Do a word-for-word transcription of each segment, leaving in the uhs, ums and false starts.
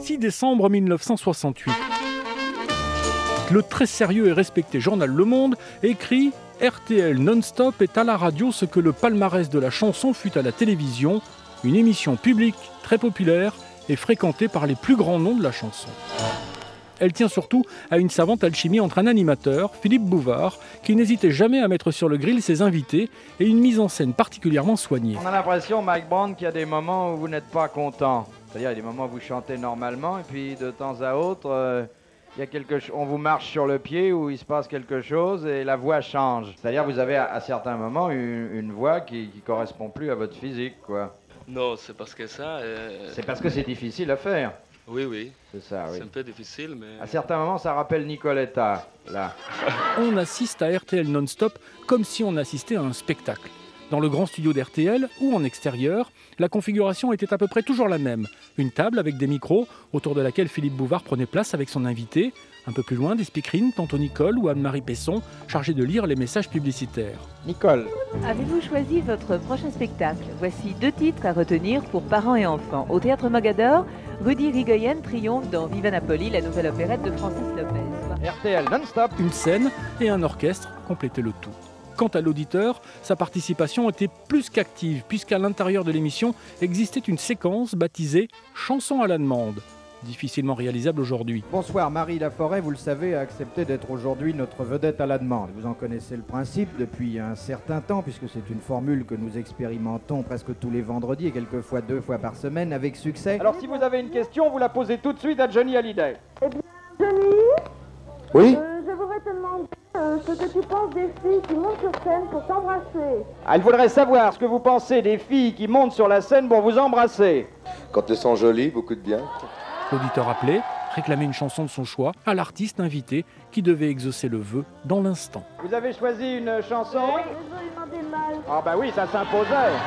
six décembre mille neuf cent soixante-huit. Le très sérieux et respecté journal Le Monde écrit « R T L non-stop est à la radio ce que le palmarès de la chanson fut à la télévision, une émission publique très populaire et fréquentée par les plus grands noms de la chanson ». Elle tient surtout à une savante alchimie entre un animateur, Philippe Bouvard, qui n'hésitait jamais à mettre sur le grill ses invités, et une mise en scène particulièrement soignée. On a l'impression, Mike Brown, qu'il y a des moments où vous n'êtes pas content. C'est-à-dire, il y a des moments où vous chantez normalement, et puis de temps à autre, euh, il y a quelque ch- on vous marche sur le pied, où il se passe quelque chose, et la voix change. C'est-à-dire, vous avez à, à certains moments une, une voix qui ne correspond plus à votre physique, quoi. Non, c'est parce que ça... Euh... C'est parce que c'est difficile à faire. Oui, oui. C'est ça, oui. C'est un peu difficile, mais... À certains moments, ça rappelle Nicoletta, là. On assiste à R T L non-stop comme si on assistait à un spectacle. Dans le grand studio d'R T L ou en extérieur, la configuration était à peu près toujours la même. Une table avec des micros, autour de laquelle Philippe Bouvard prenait place avec son invité. Un peu plus loin, des speakerines, tantôt Nicole ou Anne-Marie Pesson, chargées de lire les messages publicitaires. Nicole. Avez-vous choisi votre prochain spectacle? Voici deux titres à retenir pour parents et enfants. Au Théâtre Mogador, Rudy Rigoyen triomphe dans Viva Napoli, la nouvelle opérette de Francis Lopez. R T L non-stop. Une scène et un orchestre complétaient le tout. Quant à l'auditeur, sa participation était plus qu'active, puisqu'à l'intérieur de l'émission existait une séquence baptisée « Chanson à la demande », difficilement réalisable aujourd'hui. Bonsoir, Marie Laforêt, vous le savez, a accepté d'être aujourd'hui notre vedette à la demande. Vous en connaissez le principe depuis un certain temps, puisque c'est une formule que nous expérimentons presque tous les vendredis et quelquefois deux fois par semaine avec succès. Alors, si vous avez une question, vous la posez tout de suite à Johnny Hallyday. Eh bien, Johnny, Oui. euh, je voudrais te demander euh, ce que tu penses des filles qui montent sur scène pour t'embrasser. Elle voudrait savoir ce que vous pensez des filles qui montent sur la scène pour vous embrasser. Quand elles sont jolies, beaucoup de bien. L'auditeur appelé réclamait une chanson de son choix à l'artiste invité qui devait exaucer le vœu dans l'instant. Vous avez choisi une chanson? Désolé, des mal. Ah bah oui, ça s'imposait.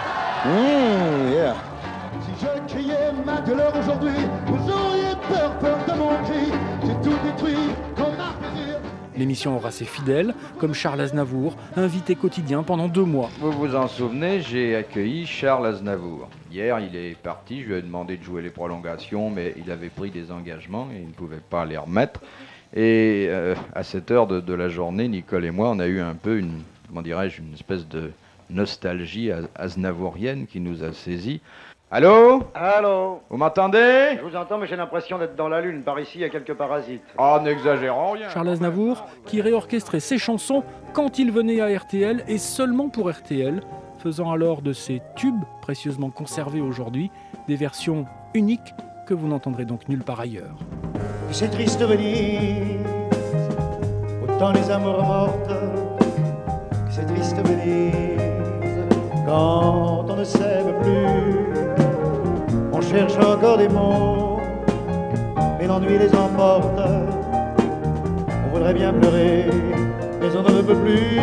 Mmh, yeah. Si je criais ma douleur aujourd'hui, vous auriez peur, peur de mon cri. J'ai tout détruit comme un plaisir. L'émission aura ses fidèles, comme Charles Aznavour, invité quotidien pendant deux mois. Vous vous en souvenez, j'ai accueilli Charles Aznavour. Hier, il est parti, je lui ai demandé de jouer les prolongations, mais il avait pris des engagements et il ne pouvait pas les remettre. Et euh, à cette heure de, de la journée, Nicole et moi, on a eu un peu une, comment dirais-je, une espèce de nostalgie aznavourienne qui nous a saisis. Allô? Allô? Vous m'entendez? Je vous entends, mais j'ai l'impression d'être dans la lune. Par ici, il y a quelques parasites. Oh, n'exagérons rien. Charles Aznavour, qui réorchestrait ses chansons quand il venait à R T L et seulement pour R T L, faisant alors de ces tubes précieusement conservés aujourd'hui des versions uniques que vous n'entendrez donc nulle part ailleurs. C'est triste Venise, autant les amours mortes. C'est triste Venise, quand on ne s'aime plus. On cherche encore des mots, mais l'ennui les emporte. On voudrait bien pleurer, mais on ne peut plus.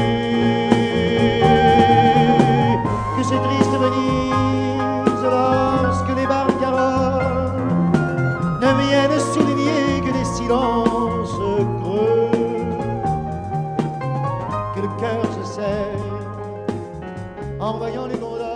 Que c'est triste Venise, lorsque les barcaroles ne viennent souligner que des silences creux. Que le cœur se serre en voyant les gondoles.